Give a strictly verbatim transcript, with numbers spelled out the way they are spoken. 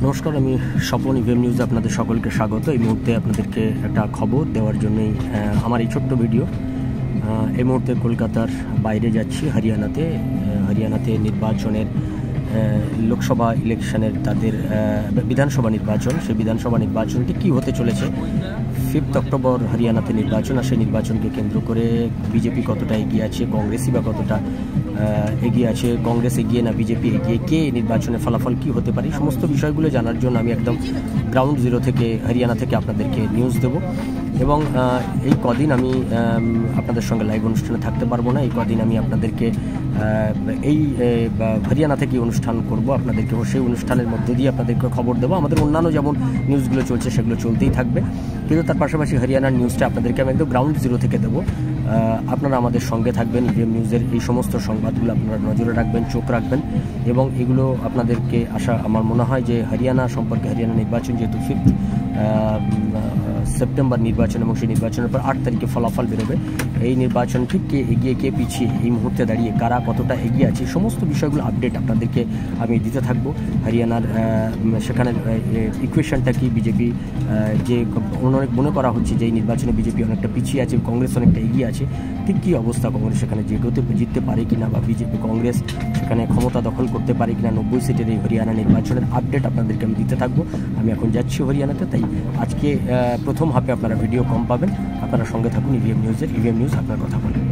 নমস্কার, আমি স্বপন। ইভিএম নিউজে আপনাদের সকলকে স্বাগত। এই মুহূর্তে আপনাদেরকে একটা খবর দেওয়ার জন্যই আমার এই ছোট্ট ভিডিও। এই মুহূর্তে কলকাতার বাইরে যাচ্ছি, হরিয়ানাতে। হরিয়ানাতে নির্বাচনের লোকসভা ইলেকশনের তাদের বিধানসভা নির্বাচন, সেই বিধানসভা নির্বাচনটি কী হতে চলেছে। ফিফথ অক্টোবর হরিয়ানাতে নির্বাচন, আর সেই নির্বাচনকে কেন্দ্র করে বিজেপি কতটা এগিয়ে আছে, কংগ্রেসই বা কতটা এগিয়ে আছে, কংগ্রেস এগিয়ে না বিজেপি এগিয়ে, কে নির্বাচনের ফলাফল কী হতে পারে, সমস্ত বিষয়গুলো জানার জন্য আমি একদম গ্রাউন্ড জিরো থেকে হরিয়ানা থেকে আপনাদেরকে নিউজ দেব। এবং এই কদিন আমি আপনাদের সঙ্গে লাইভ অনুষ্ঠানে থাকতে পারবো না। এই কদিন আমি আপনাদেরকে এই হরিয়ানা থেকে অনুষ্ঠান করব, আপনাদেরকে সেই অনুষ্ঠানের মধ্যে দিয়ে আপনাদেরকে খবর দেবো। আমাদের অন্যান্য যেমন নিউজগুলো চলছে সেগুলো চলতেই থাকবে, কিন্তু তার পাশাপাশি হরিয়ানার নিউজটা আপনাদেরকে আমি একদম গ্রাউন্ড জিরো থেকে দেবো। আপনারা আমাদের সঙ্গে থাকবেন, ইভিএম নিউজের এই সমস্ত সংবাদগুলো আপনারা নজরে রাখবেন, চোখ রাখবেন, এবং এগুলো আপনাদেরকে আশা আমার মনে হয় যে হরিয়ানা সম্পর্কে, হরিয়ানা নির্বাচন যেহেতু ফিফথ সেপ্টেম্বর নির্বাচন এবং সেই নির্বাচনের পর আট তারিখে ফলাফল বেরোবে। এই নির্বাচন ঠিক কে এগিয়ে কে পিছিয়ে, এই মুহূর্তে দাঁড়িয়ে কারা কতটা এগিয়ে আছে, সমস্ত বিষয়গুলো আপডেট আপনাদেরকে আমি দিতে থাকবো। হরিয়ানার সেখানে ইকুয়েশনটা কি, বিজেপি যে অনেক মনে করা হচ্ছে যে এই নির্বাচনে বিজেপি অনেকটা পিছিয়ে আছে, কংগ্রেস অনেকটা এগিয়ে আছে, ঠিক কী অবস্থা, কংগ্রেস সেখানে যেগোতে জিততে পারে কিনা, বা বিজেপি কংগ্রেস সেখানে ক্ষমতা দখল করতে পারে কিনা নব্বই সিটের এই হরিয়ানা নির্বাচনের আপডেট আপনাদেরকে আমি দিতে থাকবো। আমি এখন যাচ্ছি হরিয়ানাতে, তাই আজকে প্রথম হাফে আপনারা ভিডিও কম পাবেন। আপনারা সঙ্গে থাকুন ইভিএম নিউজের। ইভিএম নিউজ আপনার কথা বলে।